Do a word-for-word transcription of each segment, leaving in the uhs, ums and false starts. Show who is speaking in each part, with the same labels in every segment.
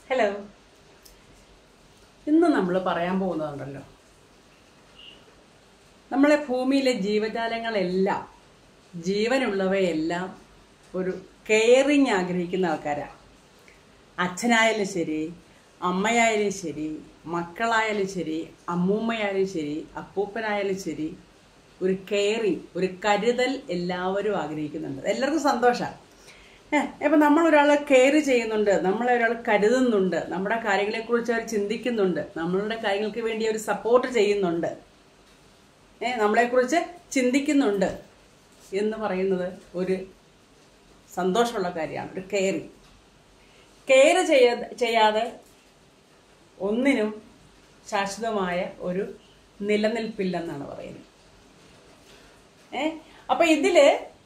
Speaker 1: Hello. ഇന്ന് നമ്മൾ പറയാൻ പോകുന്നതുണ്ടല്ലോ, നമ്മളെ ഭൂമിയിലെ ജീവജാലങ്ങളെല്ലാം, ജീവനുള്ളവയെല്ലാം ഒരു കെയറിങ് ആഗ്രഹിക്കുന്ന ആൾക്കാരാണ്. അച്ഛനായാലും ശരി, അമ്മയായാലും ശരി, മക്കളായാലും ശരി, അമ്മൂമ്മയായാലും ശരി, അപ്പൂപ്പനായാലും ശരി, ഒരു കെയറിങ്, ഒരു കരുതൽ എല്ലാവരും ആഗ്രഹിക്കുന്നുണ്ട്. എല്ലാവർക്കും സന്തോഷമാണ്. ഇപ്പം നമ്മളൊരാളെ കെയർ ചെയ്യുന്നുണ്ട്, നമ്മളെ ഒരാൾ കരുതുന്നുണ്ട്, നമ്മുടെ കാര്യങ്ങളെക്കുറിച്ച് അവർ ചിന്തിക്കുന്നുണ്ട്, നമ്മളുടെ കാര്യങ്ങൾക്ക് വേണ്ടി അവർ സപ്പോർട്ട് ചെയ്യുന്നുണ്ട്, ഏ നമ്മളെക്കുറിച്ച് ചിന്തിക്കുന്നുണ്ട് എന്ന് പറയുന്നത് ഒരു സന്തോഷമുള്ള കാര്യമാണ്. ഒരു കെയറിങ്. കെയർ ചെയ്യാ ചെയ്യാതെ ഒന്നിനും ശാശ്വതമായ ഒരു നിലനിൽപ്പില്ലെന്നാണ് പറയുന്നത്. ഏ അപ്പം ഇതിൽ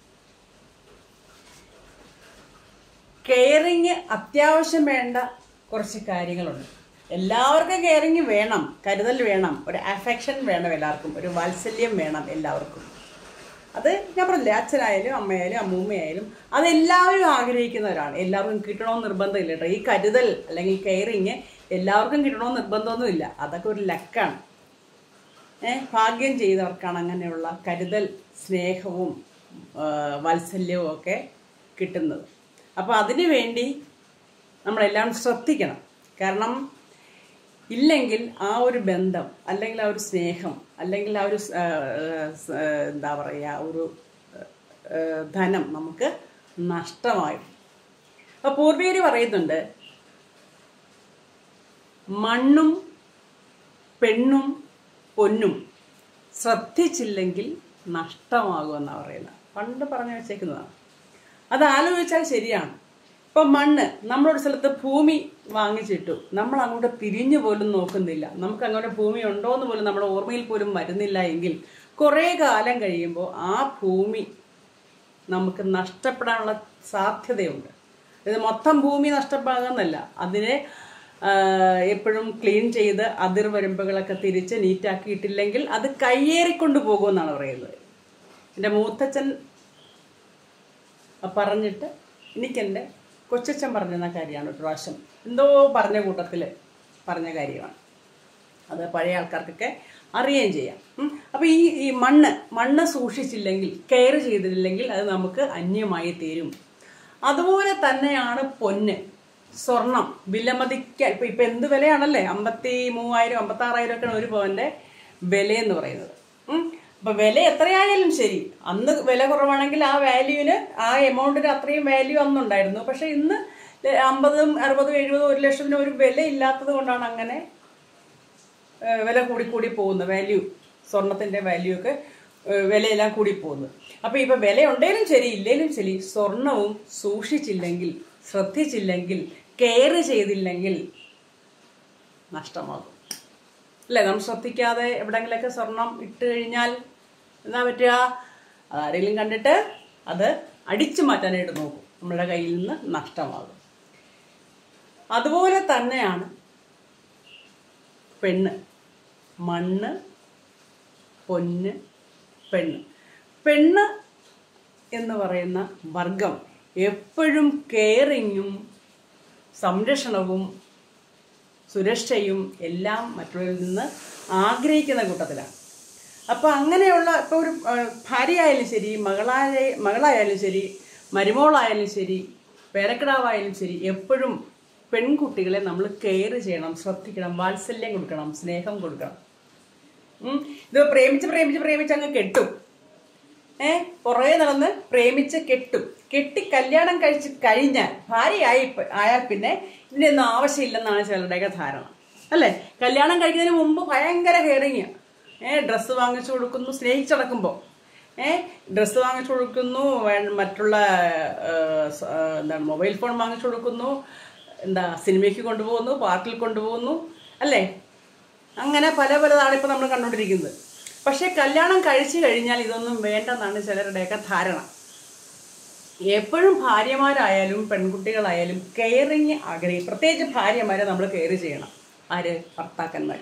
Speaker 1: കെയറിങ് അത്യാവശ്യം വേണ്ട കുറച്ച് കാര്യങ്ങളുണ്ട്. എല്ലാവർക്കും കെയറിങ് വേണം, കരുതൽ വേണം, ഒരു അഫെക്ഷൻ വേണം, എല്ലാവർക്കും ഒരു വാത്സല്യം വേണം എല്ലാവർക്കും. അത് ഞാൻ പറഞ്ഞില്ലേ, അച്ഛനായാലും അമ്മയായാലും അമ്മൂമ്മയായാലും അതെല്ലാവരും ആഗ്രഹിക്കുന്നവരാണ്. എല്ലാവർക്കും കിട്ടണമെന്ന് നിർബന്ധമില്ല കേട്ടോ. ഈ കരുതൽ അല്ലെങ്കിൽ കെയറിങ് എല്ലാവർക്കും കിട്ടണമെന്ന് നിർബന്ധമൊന്നുമില്ല. അതൊക്കെ ഒരു ലക്കാണ്. ഏഹ് ഭാഗ്യം ചെയ്തവർക്കാണ് അങ്ങനെയുള്ള കരുതൽ, സ്നേഹവും വാത്സല്യവും ഒക്കെ കിട്ടുന്നത്. അപ്പോൾ അതിനു വേണ്ടി നമ്മളെല്ലാം ശ്രദ്ധിക്കണം. കാരണം ഇല്ലെങ്കിൽ ആ ഒരു ബന്ധം, അല്ലെങ്കിൽ ആ ഒരു സ്നേഹം, അല്ലെങ്കിൽ ആ ഒരു എന്താ പറയുക, ഒരു ധനം നമുക്ക് നഷ്ടമായി. അപ്പോൾ പൂർവികർ പറയുന്നുണ്ട്, മണ്ണും പെണ്ണും പൊന്നും ശ്രദ്ധിച്ചില്ലെങ്കിൽ നഷ്ടമാകുമെന്നാണ് പറയുന്നത്. പണ്ട് പറഞ്ഞു വെച്ചേക്കുന്നതാണ്. അത് ആലോചിച്ചാൽ ശരിയാണ്. ഇപ്പം മണ്ണ്, നമ്മളൊരു സ്ഥലത്ത് ഭൂമി വാങ്ങിച്ചിട്ടു, നമ്മൾ അങ്ങോട്ട് തിരിഞ്ഞു പോലും നോക്കുന്നില്ല, നമുക്ക് അങ്ങോട്ട് ഭൂമി ഉണ്ടോ എന്ന് പോലും നമ്മുടെ ഓർമ്മയിൽ പോലും വരുന്നില്ല എങ്കിൽ കുറേ കാലം കഴിയുമ്പോൾ ആ ഭൂമി നമുക്ക് നഷ്ടപ്പെടാനുള്ള സാധ്യതയുണ്ട്. ഇത് മൊത്തം ഭൂമി നഷ്ടപ്പെടാമെന്നല്ല, അതിനെ എപ്പോഴും ക്ലീൻ ചെയ്ത് അതിർവരമ്പുകളൊക്കെ തിരിച്ച് നീറ്റാക്കിയിട്ടില്ലെങ്കിൽ അത് കയ്യേറിക്കൊണ്ട് പോകുമെന്നാണ് പറയുന്നത്. എൻ്റെ മൂത്തച്ഛൻ പറഞ്ഞിട്ട് എനിക്കെൻ്റെ കൊച്ചച്ഛൻ പറഞ്ഞിരുന്ന കാര്യമാണ്. ഒരു പ്രാവശ്യം എന്തോ പറഞ്ഞ കൂട്ടത്തിൽ പറഞ്ഞ കാര്യമാണ്. അത് പഴയ ആൾക്കാർക്കൊക്കെ അറിയുകയും ചെയ്യാം. അപ്പോൾ ഈ ഈ മണ്ണ് മണ്ണ് സൂക്ഷിച്ചില്ലെങ്കിൽ, കെയർ ചെയ്തിട്ടില്ലെങ്കിൽ അത് നമുക്ക് അന്യമായി തീരും. അതുപോലെ തന്നെയാണ് പൊന്ന്, സ്വർണം. വിലമതിക്കാൻ ഇപ്പം ഇപ്പം എന്ത് വിലയാണല്ലേ, അമ്പത്തി മൂവായിരം അമ്പത്താറായിരം ഒക്കെയാണ് ഒരു പവൻ്റെ വിലയെന്ന് പറയുന്നത്. അപ്പം വില എത്രയായാലും ശരി, അന്ന് വില കുറവാണെങ്കിൽ ആ വാല്യൂവിന്, ആ എമൗണ്ടിന് അത്രയും വാല്യൂ അന്നുണ്ടായിരുന്നു. പക്ഷെ ഇന്ന് അമ്പതും അറുപതും എഴുപതും ഒരു ലക്ഷത്തിന് ഒരു വില ഇല്ലാത്തത് കൊണ്ടാണ് അങ്ങനെ വില കൂടിക്കൂടി പോകുന്നത്. വാല്യൂ, സ്വർണത്തിൻ്റെ വാല്യൂ ഒക്കെ വിലയെല്ലാം കൂടി പോകുന്നത്. അപ്പം ഇപ്പം വില ഉണ്ടെങ്കിലും ശരി ഇല്ലെങ്കിലും ശരി, സ്വർണവും സൂക്ഷിച്ചില്ലെങ്കിൽ, ശ്രദ്ധിച്ചില്ലെങ്കിൽ, കെയർ ചെയ്തില്ലെങ്കിൽ നഷ്ടമാകും അല്ലേ. നമ്മൾ ശ്രദ്ധിക്കാതെ എവിടെങ്കിലൊക്കെ സ്വർണം ഇട്ട് കഴിഞ്ഞാൽ എന്താ പറ്റുക, ആരെങ്കിലും കണ്ടിട്ട് അത് അടിച്ചു മാറ്റാനായിട്ട് നോക്കും, നമ്മളുടെ കയ്യിൽ നിന്ന് നഷ്ടമാകും. അതുപോലെ തന്നെയാണ് പെണ്ണ്. മണ്ണ്, പൊന്ന്, പെണ്ണ്. പെണ്ണ് എന്ന് പറയുന്ന വർഗം എപ്പോഴും കെയറിങ്ങും സംരക്ഷണവും സുരക്ഷയും എല്ലാം മറ്റുള്ളവരിൽ നിന്ന് ആഗ്രഹിക്കുന്ന കൂട്ടത്തിലാണ്. അപ്പോൾ അങ്ങനെയുള്ള ഇപ്പോൾ ഒരു ഭാര്യയായാലും ശരി, മകളായ മകളായാലും ശരി, മരുമോളായാലും ശരി, പേരക്കിടാവായാലും ശരി, എപ്പോഴും പെൺകുട്ടികളെ നമ്മൾ കെയർ ചെയ്യണം, ശ്രദ്ധിക്കണം, വാത്സല്യം കൊടുക്കണം, സ്നേഹം കൊടുക്കണം. ഇത് പ്രേമിച്ച് പ്രേമിച്ച് പ്രേമിച്ച് അങ്ങ് കെട്ടും. ഏഹ് പുറകെ നടന്ന് പ്രേമിച്ച് കെട്ടും. കെട്ടി കല്യാണം കഴിച്ച് കഴിഞ്ഞാൽ, ഭാര്യയായി ആയാൽ പിന്നെ ഇതിനൊന്നും ആവശ്യമില്ലെന്നാണ് ചിലരുടെയൊക്കെ ധാരണ അല്ലേ. കല്യാണം കഴിക്കുന്നതിന് മുമ്പ് ഭയങ്കര കെയറിങ്. ഏഹ് ഡ്രസ്സ് വാങ്ങിച്ചു കൊടുക്കുന്നു, സ്നേഹിച്ചടക്കുമ്പോൾ ഏഹ് ഡ്രസ്സ് വാങ്ങിച്ചു കൊടുക്കുന്നു, മറ്റുള്ള എന്താണ് മൊബൈൽ ഫോൺ വാങ്ങിച്ചു കൊടുക്കുന്നു, എന്താ സിനിമയ്ക്ക് കൊണ്ടുപോകുന്നു, പാർക്കിൽ കൊണ്ടുപോകുന്നു അല്ലേ. അങ്ങനെ പല പലതാണ് ഇപ്പോൾ നമ്മൾ കണ്ടുകൊണ്ടിരിക്കുന്നത്. പക്ഷേ കല്യാണം കഴിച്ചു കഴിഞ്ഞാൽ ഇതൊന്നും വേണ്ടെന്നാണ് ചിലരുടെയൊക്കെ ധാരണ. എപ്പോഴും ഭാര്യമാരായാലും പെൺകുട്ടികളായാലും കെയറിങ് ആഗ്രഹിക്കും. പ്രത്യേകിച്ച് ഭാര്യമാരെ നമ്മൾ കെയർ ചെയ്യണം. ആര്? ഭർത്താക്കന്മാർ.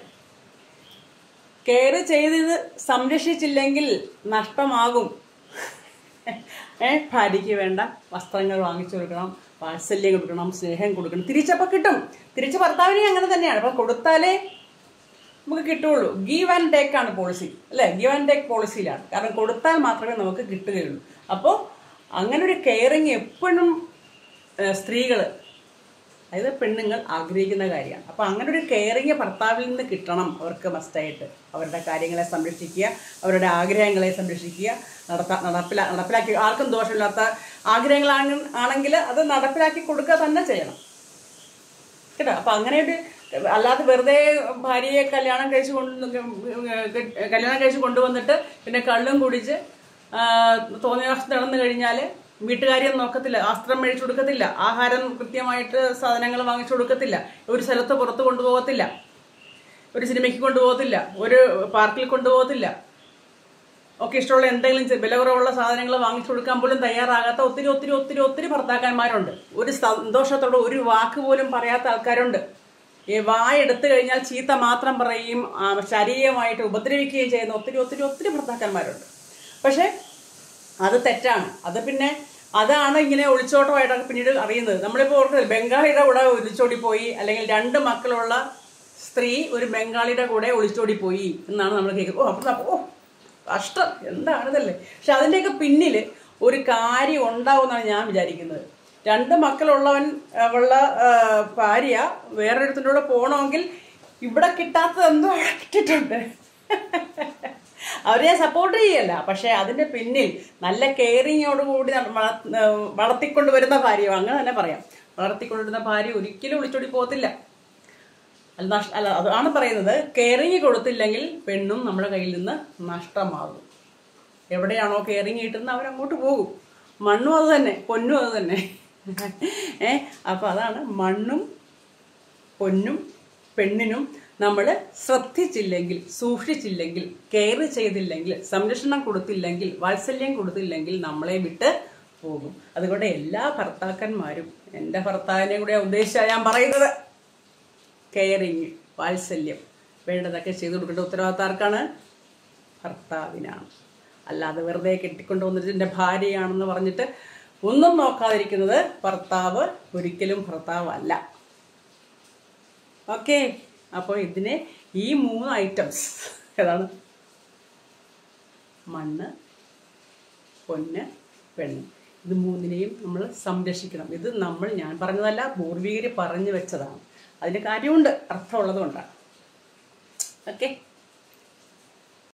Speaker 1: കെയർ ചെയ്ത് സംരക്ഷിച്ചില്ലെങ്കിൽ നഷ്ടമാകും. ഏഹ് ഭാര്യയ്ക്ക് വേണ്ട വസ്ത്രങ്ങൾ വാങ്ങിച്ചു കൊടുക്കണം, വാത്സല്യം കൊടുക്കണം, സ്നേഹം കൊടുക്കണം. തിരിച്ചപ്പോൾ കിട്ടും. തിരിച്ച് ഭർത്താവിനെ അങ്ങനെ തന്നെയാണ്. അപ്പം കൊടുത്താലേ നമുക്ക് കിട്ടുകയുള്ളൂ. ഗീവ് ആൻഡ് ടേക്ക് ആണ് പോളിസി, അല്ലേ? ഗീവ് ആൻഡ് ടേക്ക് പോളിസിയിലാണ്. കാരണം കൊടുത്താൽ മാത്രമേ നമുക്ക് കിട്ടുകയുള്ളൂ. അപ്പോൾ അങ്ങനെ ഒരു കെയറിങ് എപ്പോഴും സ്ത്രീകൾ, അതായത് പെണ്ണുങ്ങൾ ആഗ്രഹിക്കുന്ന കാര്യമാണ്. അപ്പോൾ അങ്ങനെ ഒരു കെയറിങ് ഭർത്താവിൽ നിന്ന് കിട്ടണം അവർക്ക് മസ്റ്റായിട്ട്. അവരുടെ കാര്യങ്ങളെ സംരക്ഷിക്കുക, അവരുടെ ആഗ്രഹങ്ങളെ സംരക്ഷിക്കുക, നടത്താ നടപ്പിലാ നടപ്പിലാക്കി ആർക്കും ദോഷമില്ലാത്ത ആഗ്രഹങ്ങളാണ് ആണെങ്കിൽ അത് നടപ്പിലാക്കി കൊടുക്കുക തന്നെ ചെയ്യണം കേട്ടോ. അപ്പം അങ്ങനെ ഒരു അല്ലാതെ വെറുതെ ഭാര്യയെ കല്യാണം കഴിച്ച് കൊണ്ട് കല്യാണം കഴിച്ച് കൊണ്ടുവന്നിട്ട് പിന്നെ കള്ളും കുടിച്ച് തോന്നിയ വർഷം നടന്നു കഴിഞ്ഞാൽ വീട്ടുകാരിയും നോക്കത്തില്ല, വസ്ത്രം മേടിച്ചു കൊടുക്കത്തില്ല, ആഹാരം കൃത്യമായിട്ട് സാധനങ്ങൾ വാങ്ങിച്ചു കൊടുക്കത്തില്ല, ഒരു സ്ഥലത്ത് പുറത്ത് കൊണ്ടുപോകത്തില്ല, ഒരു സിനിമയ്ക്ക് കൊണ്ടുപോകത്തില്ല, ഒരു പാർക്കിൽ കൊണ്ടുപോകത്തില്ല, ഒക്കെ ഇഷ്ടമുള്ള എന്തെങ്കിലും വില കുറവുള്ള സാധനങ്ങൾ വാങ്ങിച്ചു കൊടുക്കാൻ പോലും തയ്യാറാകാത്ത ഒത്തിരി ഒത്തിരി ഒത്തിരി ഒത്തിരി ഭർത്താക്കന്മാരുണ്ട്. ഒരു സന്തോഷത്തോടെ ഒരു വാക്ക് പോലും പറയാത്ത ആൾക്കാരുണ്ട്. ഈ വായെടുത്തു കഴിഞ്ഞാൽ ചീത്ത മാത്രം പറയുകയും ശാരീരികമായിട്ട് ഉപദ്രവിക്കുകയും ചെയ്യുന്ന ഒത്തിരി ഒത്തിരി ഒത്തിരി ഭർത്താക്കന്മാരുണ്ട്. പക്ഷെ അത് തെറ്റാണ്. അത് പിന്നെ അതാണ് ഇങ്ങനെ ഒളിച്ചോട്ടമായിട്ടൊക്കെ പിന്നീട് അറിയുന്നത്. നമ്മളിപ്പോൾ ഓർക്കുന്നത് ബംഗാളിയുടെ കൂടെ ഒളിച്ചോടി പോയി, അല്ലെങ്കിൽ രണ്ട് മക്കളുള്ള സ്ത്രീ ഒരു ബംഗാളിയുടെ കൂടെ ഒളിച്ചോടി പോയി എന്നാണ് നമ്മൾ കേൾക്കുന്നത്. ഓ അപ്പം ഓ കഷ്ടം, എന്താണിതല്ലേ. പക്ഷെ അതിൻ്റെയൊക്കെ പിന്നിൽ ഒരു കാര്യം ഉണ്ടാവുമെന്നാണ് ഞാൻ വിചാരിക്കുന്നത്. രണ്ട് മക്കളുള്ളവൻ ഉള്ള ഭാര്യ വേറൊരുത്തിൻ്റെ കൂടെ പോകണമെങ്കിൽ ഇവിടെ കിട്ടാത്തത് എന്തോ അവിടെ കിട്ടിയിട്ടുണ്ട്. അവരെ സപ്പോർട്ട് ചെയ്യല്ല, പക്ഷെ അതിൻ്റെ പിന്നിൽ നല്ല കെയറിങ്ങോടുകൂടി വളർത്തിക്കൊണ്ടുവരുന്ന ഭാര്യ, അങ്ങനെ തന്നെ പറയാം, വളർത്തിക്കൊണ്ടുവരുന്ന ഭാര്യ ഒരിക്കലും ഒളിച്ചോടി പോകത്തില്ല. അല്ല നഷ്ട അല്ല അതാണ് പറയുന്നത്. കെയറിങ് കൊടുത്തില്ലെങ്കിൽ പെണ്ണും നമ്മുടെ കയ്യിൽ നിന്ന് നഷ്ടമാകും. എവിടെയാണോ കെയറിങ് കിട്ടുന്നത് അവരങ്ങോട്ട് പോകും. മണ്ണും അത് തന്നെ, പൊന്നും അത് തന്നെ. ഏ അപ്പം അതാണ് മണ്ണും പൊന്നും പെണ്ണിനും നമ്മൾ ശ്രദ്ധിച്ചില്ലെങ്കിൽ, സൂക്ഷിച്ചില്ലെങ്കിൽ, കെയർ ചെയ്തില്ലെങ്കിൽ, സംരക്ഷണം കൊടുത്തില്ലെങ്കിൽ, വാത്സല്യം കൊടുത്തില്ലെങ്കിൽ നമ്മളെ വിട്ട് പോകും. അതുകൊണ്ട് എല്ലാ ഭർത്താക്കന്മാരും, എൻ്റെ ഭർത്താവിനെ കൂടെ ഉദ്ദേശിച്ചാണ് ഞാൻ പറയുന്നത്, കെയറിങ്, വാത്സല്യം വേണ്ടതൊക്കെ ചെയ്തു കൊടുക്കേണ്ട ഉത്തരവാദിത്തം ആർക്കാണ്? ഭർത്താവിനാണ്. അല്ലാതെ വെറുതെ കെട്ടിക്കൊണ്ട് വന്നിട്ട് എൻ്റെ ഭാര്യയാണെന്ന് പറഞ്ഞിട്ട് ഒന്നും നോക്കാതിരിക്കുന്നത് ഭർത്താവ് ഒരിക്കലും ഭർത്താവല്ല. ഓക്കെ, അപ്പോൾ ഇതിനെ ഈ മൂന്ന് ഐറ്റംസ് ഏതാണ്? മണ്ണ്, പൊന്ന്, പെണ്ണ്, ഇത് മൂന്നിനെയും നമ്മൾ സംരക്ഷിക്കണം. ഇത് നമ്മൾ ഞാൻ പറഞ്ഞതല്ല, പൂർവികർ പറഞ്ഞു വെച്ചതാണ്. അതിൻ്റെ കാര്യമുണ്ട്, അർത്ഥമുള്ളത് കൊണ്ടാണ്. ഓക്കെ.